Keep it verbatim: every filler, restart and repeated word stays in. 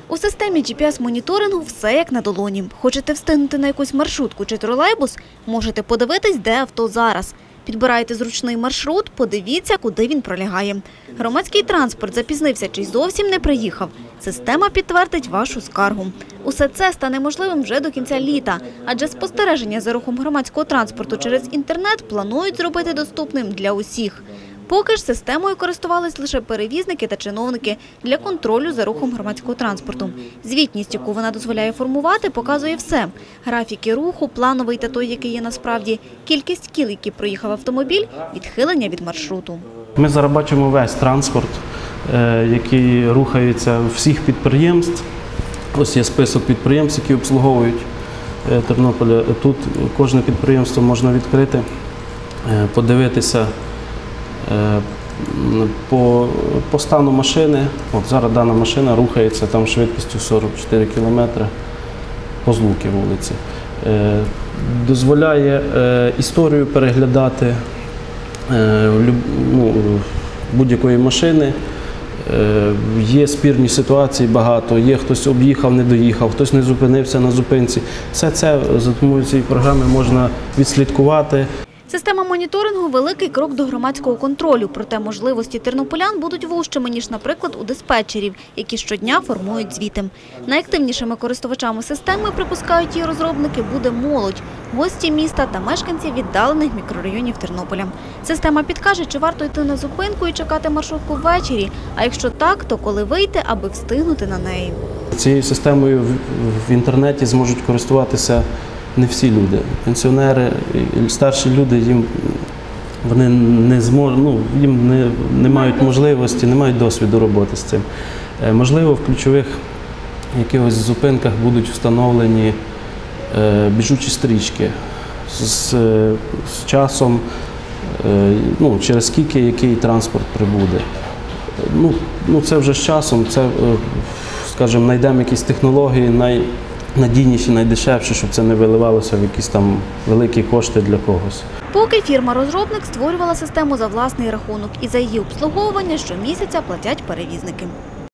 У системі джі пі ес-моніторингу все як на долоні. Хочете встигнути на якусь маршрутку чи тролейбус? Можете подивитись, де авто зараз. Підбираєте зручний маршрут, подивіться, куди він пролягає. Громадський транспорт запізнився чи зовсім не приїхав. Система підтвердить вашу скаргу. Усе це стане можливим вже до кінця літа, адже спостереження за рухом громадського транспорту через інтернет планують зробити доступним для усіх. Поки ж системою користувались лише перевізники та чиновники для контролю за рухом громадського транспорту. Звітність, яку вона дозволяє формувати, показує все. Графіки руху, плановий та той, який є насправді, кількість кіл, які проїхав автомобіль, відхилення від маршруту. Ми зараз бачимо весь транспорт, який рухається всіх підприємств. Ось є список підприємств, які обслуговують Тернопіль. Тут кожне підприємство можна відкрити, подивитися по, по стану машини. От зараз дана машина рухається там швидкістю сорок чотири кілометри по Злуки вулиці. Дозволяє історію переглядати ну, будь-якої машини. Є спірні ситуації багато, є хтось об'їхав, не доїхав, хтось не зупинився на зупинці. Все це за допомогою цієї програми можна відслідкувати. Система моніторингу – великий крок до громадського контролю, проте можливості тернополян будуть вужчими, ніж, наприклад, у диспетчерів, які щодня формують звіти. Найактивнішими користувачами системи, припускають її розробники, буде молодь, гості міста та мешканці віддалених мікрорайонів Тернополя. Система підкаже, чи варто йти на зупинку і чекати маршрутку ввечері, а якщо так, то коли вийти, аби встигнути на неї. Цією системою в інтернеті зможуть користуватися не всі люди. Пенсіонери, старші люди, їм вони не зможуть, ну, їм не, не мають можливості, не мають досвіду роботи з цим. Можливо, в ключових якихось зупинках будуть встановлені е, біжучі стрічки з, з часом, е, ну, через скільки який транспорт прибуде. Ну, ну, це вже з часом, це, скажімо, знайдемо якісь технології, най, надійніші, найдешевші, щоб це не виливалося в якісь там великі кошти для когось. Поки фірма-розробник створювала систему за власний рахунок і за її обслуговування щомісяця платять перевізники.